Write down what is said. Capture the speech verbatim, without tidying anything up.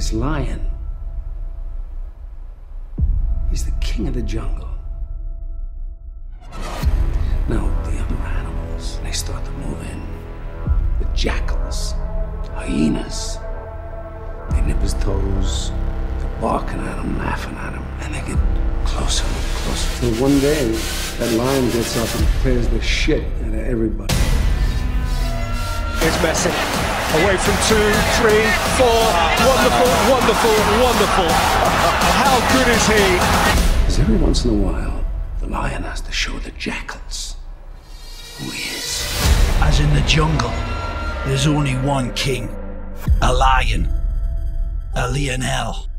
this lion, he's the king of the jungle. Now, the other animals, they start to move in. The jackals, hyenas, they nip his toes, they're barking at him, laughing at him, and they get closer and closer. Till one day, that lion gets up and tears the shit out of everybody. Here's Messi, away from two, three, four, wonderful, wonderful, wonderful. How good is he? Because every once in a while, the lion has to show the jackals who he is. As in the jungle, there's only one king, a lion, a Lionel.